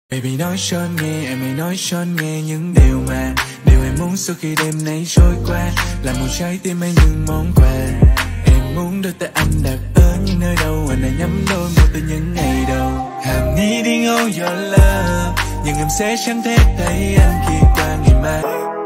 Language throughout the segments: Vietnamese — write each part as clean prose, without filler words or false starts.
Baby nói cho anh nghe, em hãy nói cho anh nghe những điều em muốn sau khi đêm nay trôi qua. Là một trái tim hay những món quà em muốn đưa tay anh đặt ở những nơi đâu. Anh đã nhắm đôi một từ những ngày đầu. I'm needing all your love, nhưng em sẽ chẳng thể thấy anh khi qua ngày mai.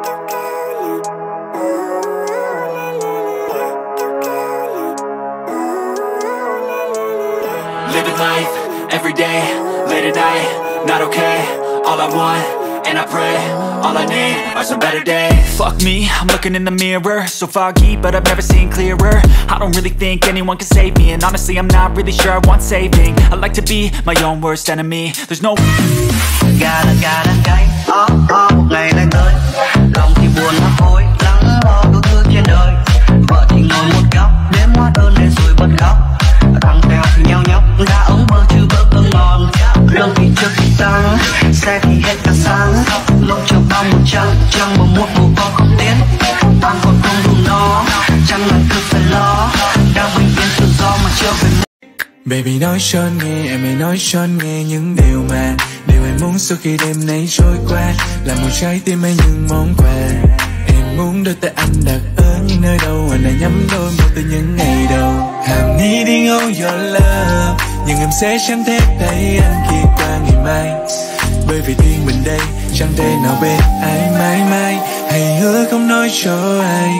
Living life, every day, late at night, not okay. All I want, and I pray, all I need are some better days. Fuck me, I'm looking in the mirror, so foggy, but I've never seen clearer. I don't really think anyone can save me, and honestly I'm not really sure I want saving. I like to be my own worst enemy. There's no Gà đang cháy, một ngày lại tới. Lòng thì buồn hấp hối, lắng lo đủ thứ trên đời. Vợ thì ngồi một góc, đếm hóa đơn để rồi bật khóc. Thằng Tèo thì nheo nhóc, đã ống bơ chưa bơ cơm ngon. Lương thì chưa kịp tăng, xe thì hết cả sáng. Lúc chiều bao một trăng mà một bố con không tiến. Toàn còn không đủ no, chẳng là cứ phải lo. Đang bình yên tự do mà chưa về. Baby nói cho anh nghe, em hãy nói cho anh nghe những điều em muốn sau khi đêm nay trôi qua. Là một trái tim hay những món quà em muốn đưa tay anh đặt ở những nơi đâu. Anh đã nhắm đôi một từ những ngày đầu. I'm needing all your love, nhưng em sẽ chẳng thể thấy anh khi qua ngày mai. Bởi vì riêng mình đây chẳng thể nào bên ai mãi mãi. Hãy hứa không nói cho ai.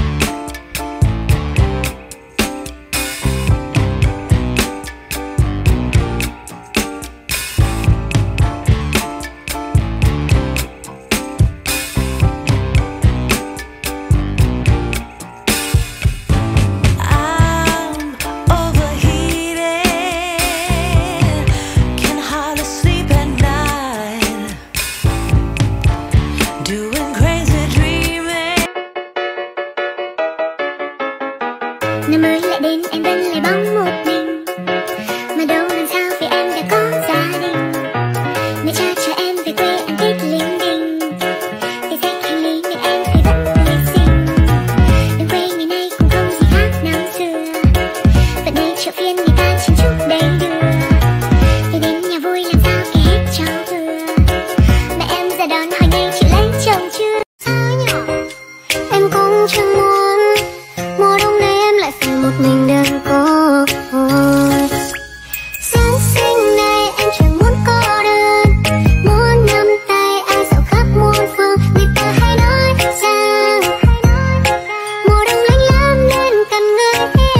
Năm mới lại đến em vẫn lại bóng một mình. Mà đâu làm sao vì em đã có gia đình. Mẹ cha cho em về quê ăn Tết linh đình. Để sách hành lý nhưng em thấy vẫn tươi xinh. Đừng quê ngày nay cũng không gì khác năm xưa. Vẫn đây chợ phiên người ta chen chúc đầy đưa. Về đến nhà vui làm sao kể hết cho vừa. Mẹ em ra đón hỏi ngay chị lấy chồng chưa. Sao nhỏ em cũng chẳng muốn.